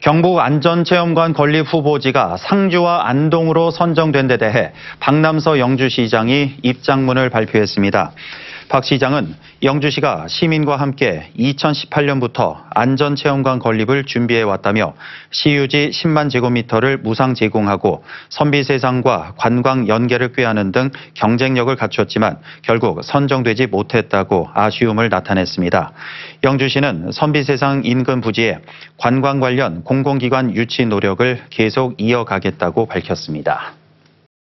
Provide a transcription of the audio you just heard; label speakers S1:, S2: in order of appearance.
S1: 경북 안전체험관 건립 후보지가 상주와 안동으로 선정된 데 대해 박남서 영주시장이 입장문을 발표했습니다. 박 시장은 영주시가 시민과 함께 2018년부터 안전체험관 건립을 준비해왔다며 시유지 10만 제곱미터를 무상 제공하고 선비세상과 관광 연계를 꾀하는 등 경쟁력을 갖췄지만 결국 선정되지 못했다고 아쉬움을 나타냈습니다. 영주시는 선비세상 인근 부지에 관광 관련 공공기관 유치 노력을 계속 이어가겠다고 밝혔습니다.